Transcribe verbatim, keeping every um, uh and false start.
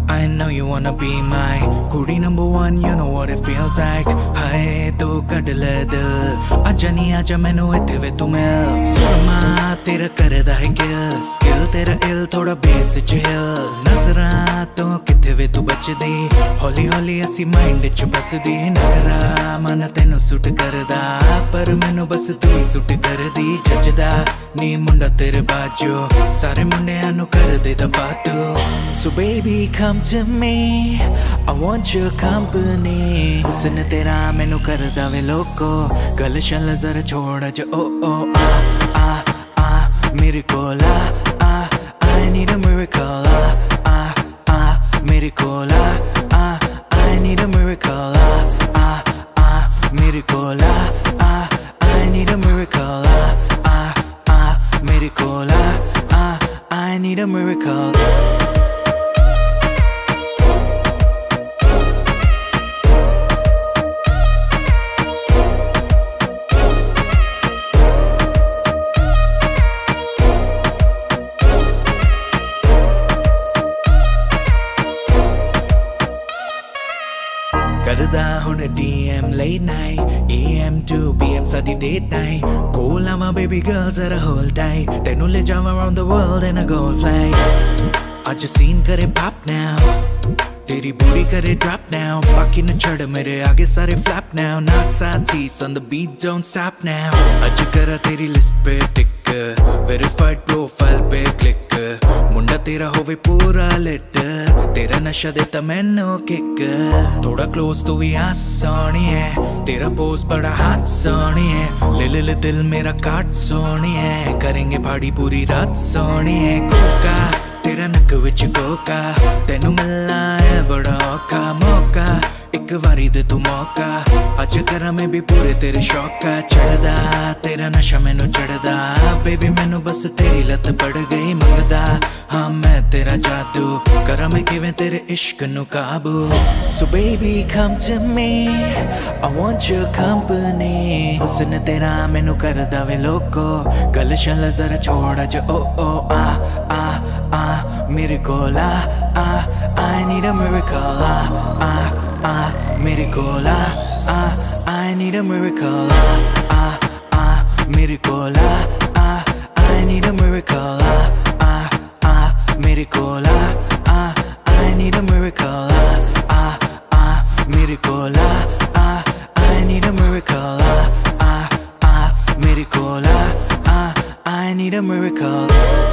I know you wanna be my कुड़ी number one, you know what it feels like. हाय तू कड़ल दिल आजा नी आजा मैनू इत्थे वे तू मिल सुरमा तेरा करदा है गिल स्किल तेरा इल थोड़ा बेस च हिल नजरां तो किथे वे तू बचदी हौली हौली असी माइंड च बसदी नखरा मन तेनू सुट करदा पर मैनू बस तू ही सुट करदी जचदा नी मुंडा तेरे बाजो सारे मुंडियां नू कर दे दफा तू So baby come to me I want your company हुस्न तेरा मैनू करदा वे लोको गल शल जरा छोड़ जा ओ ओ आ आ आ मेरे कोल आ आ I need a miracle आ आ आ मेरे कोल आ आ I need a miracle आ आ आ मेरे कोल आ आ I need a miracle आ आ आ मेरे कोल आ आ I need a miracle करदा हुण D M late night A M to P M sari date night कोल आवां baby girl जरा hold tight तेनू ले जावां around the world in a gold flight आज scene करे pop now तेरी बूढ़ी करे drop now बाकी न छड़ मेरे आगे सारे flap now नाक साथीस on the beat don't stop now आज करा तेरी लिस्ट पे टिक verified profile पे क्लिक मुंडा तेरा होवे पूरा लिट तेरा नशा देता मैनू किक थोड़ा क्लोज तो भी आ सोनी है तेरा पोज बड़ा हाथ सोनी है ले ले ले दिल मेरा काट सोनी है करेंगे पार्टी पूरी रात सोनी है कोका तेरा नक विच कोका तेनू मिलना है बड़ा औखा मौका एक बारी दे तू मौका अज करा मैं भी पूरे तेरे शौका चढ़दा तेरा नशा मैनू चढ़दा बेबी मैनू बस तेरी लत पड़ गई मंगदा हाँ मैं तेरा जादू करा मैं किवें तेरे इश्क नू काबू So baby come to me I want your company हुस्न तेरा मैनू करदा वे लोको गल शल जरा छोड़ जा ओ ओ आ आ आ मेरे कोल आ आ I need a miracle आ आ आ मेरे कोल आ आ I need a miracle आ आ आ मेरे कोल आ आ I need a miracle आ आ आ मेरे कोल आ आ I need a miracle आ आ आ मेरे कोल आ आ I need a miracle आ आ आ मेरे कोल आ आ I need a miracle